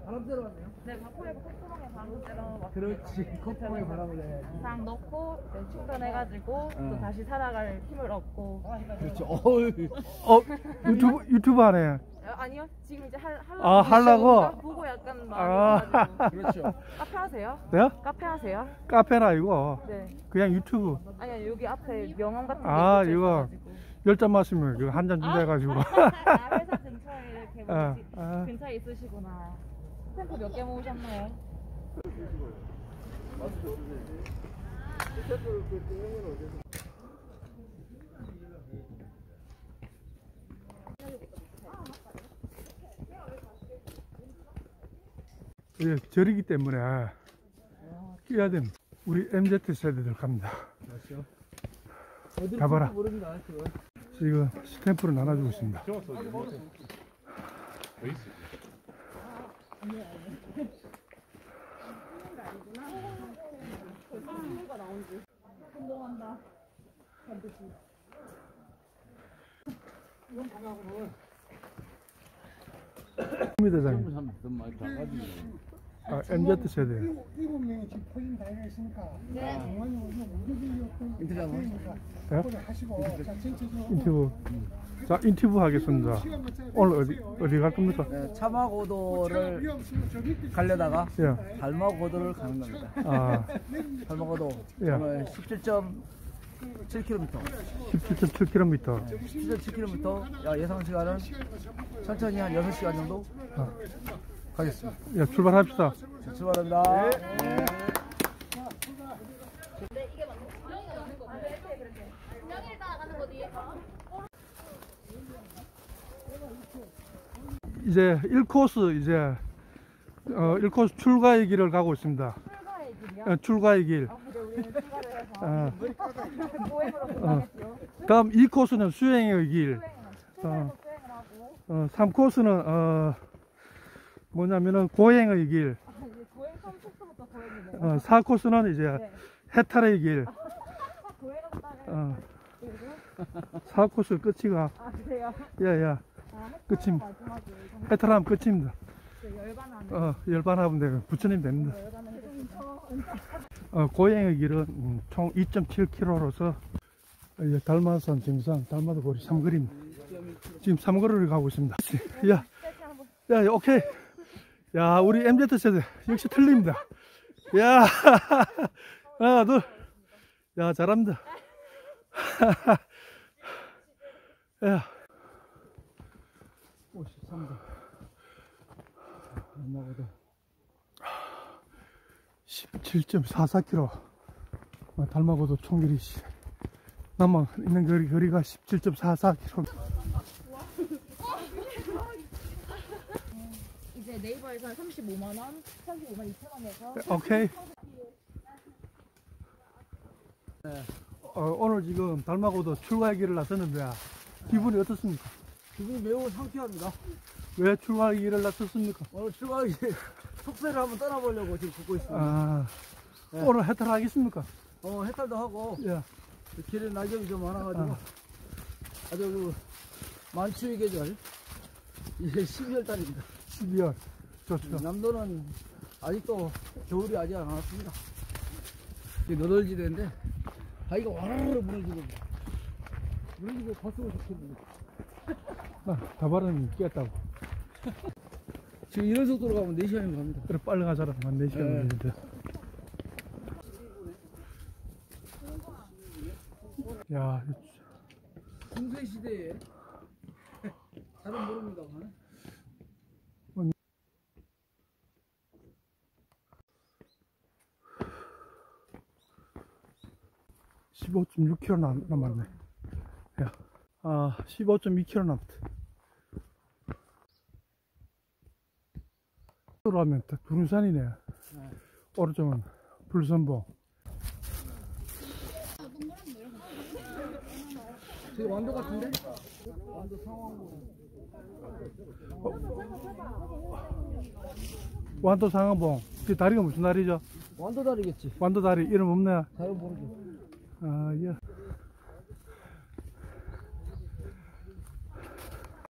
바람 쐬러 왔네요? 네, 바코에서 콧구멍에 바람 쐬러 왔어요. 그렇지, 콧구멍에 바람을 내야지. 장 넣고 네, 충전해가지고 또 다시 살아갈 힘을 얻고. 그렇죠. 유튜브 하네. 아니요, 지금 이제 하려고. 아, 하려고? 보고 약간 마음이 그렇죠. 카페 하세요? 네? 카페 하세요? 카페는 아니고 네. 그냥 유튜브. 아니요, 여기 앞에 명함 같은 게 아, 붙여 이거 있어가지고. 10잔 마시면 이거 한 잔 준비해가지고. 아, 회사 근처에 이렇게 근처에 있으시구나. 스탬프 몇 개 모으셨나요? 이게 절이기 때문에 끼야 됩니다. 우리 MZ 세대들 갑니다. 맞죠. 어디로 가봐라. 모릅니다. 그거. 지금 스탬프를 나눠주고 있습니다. 대장님. MZ 세대. 7명이 지금 포진 다 했으니까 장관님 인터뷰 하시고 자 전체적으로 인터뷰. 자, 인터뷰 하겠습니다. 오늘 어디 갈 겁니까? 네, 차마고도를 가려다가 예. 달마고도를 가는 겁니다. 아, 달마고도 예. 오늘 17.7km. 17.7km. 17.7km. 예상 시간은 천천히 한 6시간 정도 가겠습니다. 예, 출발합시다. 자, 출발합니다. 네. 이제 1코스 이제 1코스 출가의 길을 가고 있습니다. 출가의 길이요? 출가의 길. 근데 우리는 출가를 해서 보행으로 끝나겠죠. 다음 2코스는 수행의 길. 출가에서 수행을 하고 3코스는 뭐냐면은 고행의 길. 이제 보행 처음 코스부터 보행이네요. 4코스는 이제 네. 해탈의 길. 보행을 따면 4코스 끝이가 그래요? 야야 끝입니다. 마지막에 해탈하면 끝입니다. 열반하는 열반하면 돼요. 부처님 됩니다. 열반을 고행의 길은 총 2.7km로서 달마산 정상 달마도 고리 삼거리입니다. 지금 삼거리를 가고 있습니다. 야, 오케이. 야, 우리 MZ 세대 역시 틀립니다. 야, 하나, 둘. 야, 잘합니다. 야, 53도. 안 나오다. 17.44km. 달마고도 총길이 남아 있는 거리가 17.44km. 이제 네이버에서 35만 2천원에서 오케이. 오늘 지금 달마고도 출가의 길을 나섰는데 기분이 어떻습니까? 기분이 매우 상쾌합니다. 왜 출가의 길을 나섰습니까? 오늘 출가의 속세를 한번 떠나보려고 지금 걷고 있습니다. 아, 네. 오늘 해탈하겠습니까? 해탈도 하고 예. 길에 낙엽이 좀 많아가지고 아주 만추의 계절 이제 12월 달입니다. 12월 좋죠. 남도는 아직도 겨울이 아직 안 왔습니다. 이게 너덜지대인데 바위가 와르르 무너지고 거스고 싶습니다. 다발은 끼었다고. 지금 이런 속도로 가면 4시간이면 갑니다. 그래 빨리 가자라. 한 4시간 걸리는데. 야, 중세 시대에 잘은 모릅니다만 15.6km 남았네. 야, 15.2km 남았다. 으로 하면 두run산이네. 오른쪽은 불선봉. 저기 완도 같은데? 완도 상황고. 완도 상암봉. 그 다리가 무슨 다리죠? 완도 다리겠지. 완도 다리 이름 없네. 잘 모르죠. 예.